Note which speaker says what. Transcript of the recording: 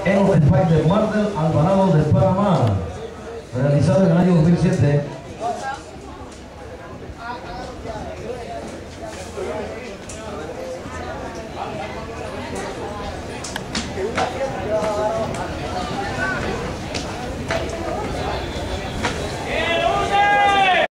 Speaker 1: en el Parque de Mar del Alvarado de Panamá, realizado en el año 2007.